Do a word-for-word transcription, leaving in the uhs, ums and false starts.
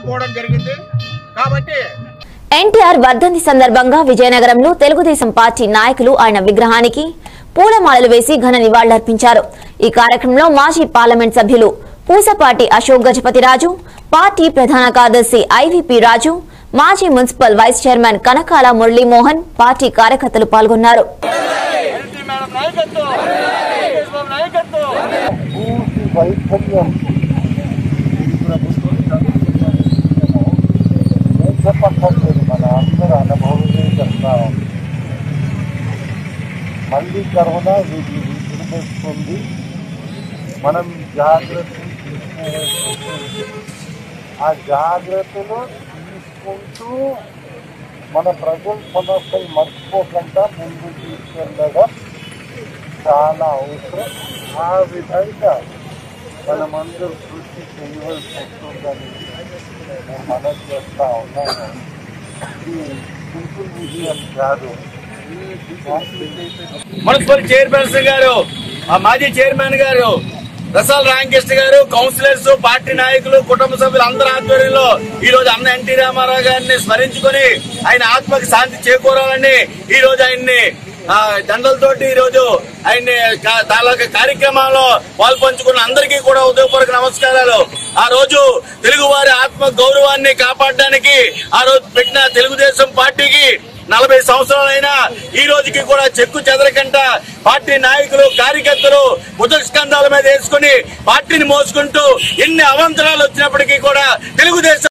వెళ్ళిపోవడం జరిగింది। కాబట్టి ఎన్టీఆర్ వర్ధంతి సందర్భంగా విజయనగరంలో తెలుగుదేశం పార్టీ నాయకులు ఆయన విగ్రహానికి పూలమాలలు వేసి ఘన నివాళులర్పించారు। ఈ కార్యక్రమంలో మాజీ పార్లమెంట్ సభ్యులు పూసపాటి అశోక్ గజపతిరాజు, పార్టీ ప్రధాన కార్యదర్శి ఐవీపీ రాజు, మాజీ municipal vice chairman Kanakala Muralimohan, party కార్యకర్తలు పాల్గొన్నారు। మన అందరూ అనుభవమే చెప్తాం। మళ్ళీ కరోనా వీటిని విడిపెట్టుకుంది, మనం జాగ్రత్తలు తీసుకోవాల్సి ఆ జాగ్రత్తలు తీసుకుంటూ మన ప్రజల సమస్యలు మర్చిపోకుండా ముందు తీసుకెళ్ళడం చాలా అవసరం। ఆ విధంగా మనమందరూ కృషి చేయవలసి వస్తుందని నేను మనవి చేస్తా ఉన్నాను। ఇది సింపుల్ విజయం కాదు। మున్సిపల్ చైర్పర్సన్ గారు, మాజీ చైర్మన్ గారు రసాల రామకృష్ణ గారు, కౌన్సిలర్స్, పార్టీ నాయకులు, కుటుంబ సభ్యులు అందరి ఆధ్వర్యంలో ఈ రోజు అన్న ఎన్టీ రామారావు గారిని స్మరించుకుని ఆయన ఆత్మకి శాంతి చేకూరాలని ఈ రోజు ఆయన్ని దండలతోటి ఈ రోజు ఆయన్ని తాలూకా కార్యక్రమాల్లో పాల్పంచుకున్న అందరికీ కూడా ఉదయపూర్వక నమస్కారాలు। ఆ రోజు తెలుగు వారి ఆత్మ గౌరవాన్ని కాపాడడానికి ఆ రోజు పెట్టిన తెలుగుదేశం పార్టీకి నలభై సంవత్సరాలైనా ఈ రోజుకి కూడా చెక్కు చెదరకంట పార్టీ నాయకులు, కార్యకర్తలు భుజ స్కంధాల మీద వేసుకుని పార్టీని మోసుకుంటూ ఎన్ని అవాంతరాలు వచ్చినప్పటికీ కూడా తెలుగుదేశం